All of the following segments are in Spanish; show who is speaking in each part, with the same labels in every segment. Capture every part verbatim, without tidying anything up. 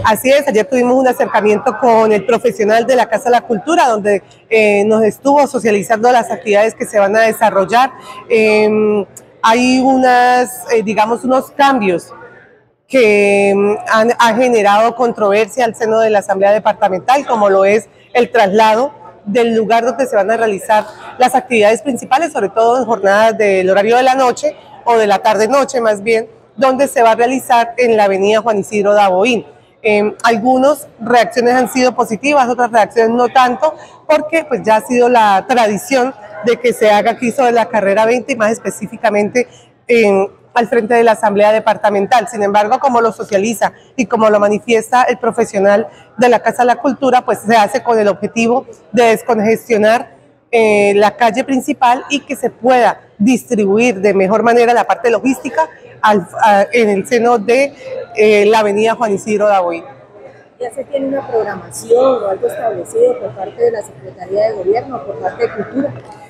Speaker 1: Así es, ayer tuvimos un acercamiento con el profesional de la Casa de la Cultura, donde eh, nos estuvo socializando las actividades que se van a desarrollar. Eh, hay unas, eh, digamos, unos cambios que han, han generado controversia al seno de la Asamblea Departamental, como lo es el traslado del lugar donde se van a realizar las actividades principales, sobre todo en jornadas del horario de la noche o de la tarde-noche más bien, donde se va a realizar en la avenida Juan Isidro Daboín. Eh, algunas reacciones han sido positivas, otras reacciones no tanto, porque pues ya ha sido la tradición de que se haga aquí sobre la carrera veinte y más específicamente en, al frente de la Asamblea Departamental. Sin embargo, como lo socializa y como lo manifiesta el profesional de la Casa de la Cultura, pues se hace con el objetivo de descongestionar eh, la calle principal y que se pueda distribuir de mejor manera la parte logística al, a, en el seno de eh, la avenida Juan Isidro Daboín.
Speaker 2: ¿Ya se tiene una programación o algo establecido por parte de la Secretaría de Gobierno o por parte de Cultura?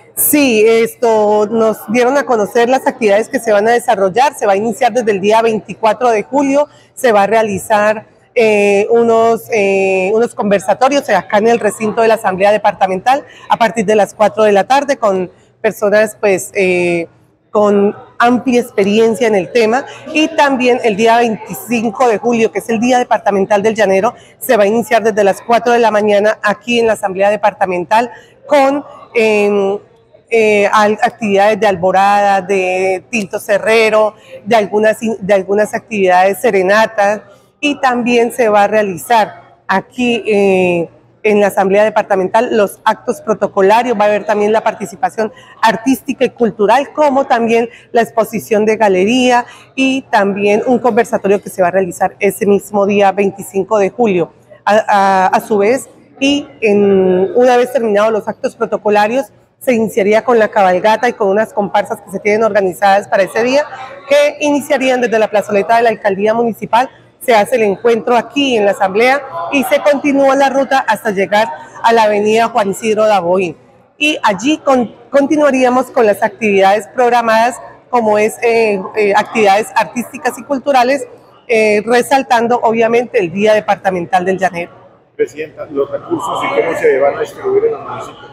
Speaker 1: Sí, esto nos dieron a conocer las actividades que se van a desarrollar. Se va a iniciar desde el día veinticuatro de julio, se va a realizar eh, unos, eh, unos conversatorios acá en el recinto de la Asamblea Departamental a partir de las cuatro de la tarde con personas pues eh, con amplia experiencia en el tema, y también el día veinticinco de julio, que es el Día Departamental del Llanero, se va a iniciar desde las cuatro de la mañana aquí en la Asamblea Departamental con eh, eh, actividades de alborada, de tinto cerrero, de algunas, de algunas actividades serenatas, y también se va a realizar aquí eh, en la Asamblea Departamental los actos protocolarios. Va a haber también la participación artística y cultural, como también la exposición de galería y también un conversatorio que se va a realizar ese mismo día veinticinco de julio. A, a, a su vez, y en, una vez terminados los actos protocolarios, se iniciaría con la cabalgata y con unas comparsas que se tienen organizadas para ese día, que iniciarían desde la plazoleta de la Alcaldía Municipal. Se hace el encuentro aquí en la Asamblea y se continúa la ruta hasta llegar a la avenida Juan Isidro Daboín. Y allí con, continuaríamos con las actividades programadas, como es eh, eh, actividades artísticas y culturales, eh, resaltando obviamente el Día Departamental del Llanero.
Speaker 3: Presidenta, los recursos y cómo se van a distribuir en los municipios.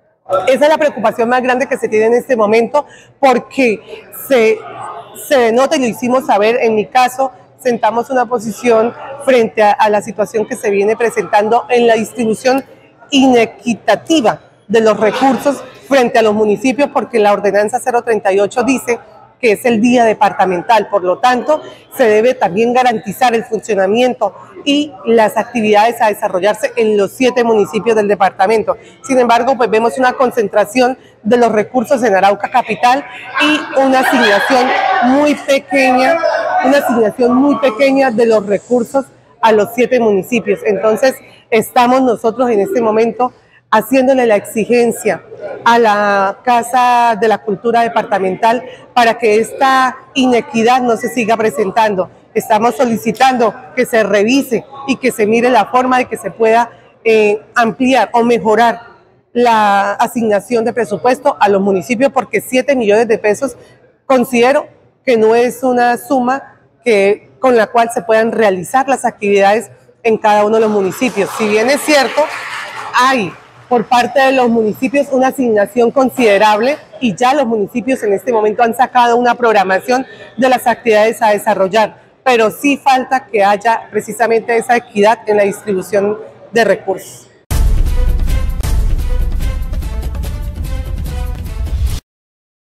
Speaker 1: Esa es la preocupación más grande que se tiene en este momento, porque se, se denota, y lo hicimos saber en mi caso, sentamos una posición frente a, a la situación que se viene presentando en la distribución inequitativa de los recursos frente a los municipios, porque la ordenanza cero treinta y ocho dice que es el día departamental, por lo tanto se debe también garantizar el funcionamiento y las actividades a desarrollarse en los siete municipios del departamento. Sin embargo, pues vemos una concentración de los recursos en Arauca Capital y una asignación muy pequeña, una asignación muy pequeña de los recursos a los siete municipios. Entonces, estamos nosotros en este momento haciéndole la exigencia a la Casa de la Cultura Departamental para que esta inequidad no se siga presentando. Estamos solicitando que se revise y que se mire la forma de que se pueda eh, ampliar o mejorar la asignación de presupuesto a los municipios, porque siete millones de pesos considero que no es una suma que, con la cual se puedan realizar las actividades en cada uno de los municipios. Si bien es cierto, hay por parte de los municipios una asignación considerable, y ya los municipios en este momento han sacado una programación de las actividades a desarrollar, pero sí falta que haya precisamente esa equidad en la distribución de recursos.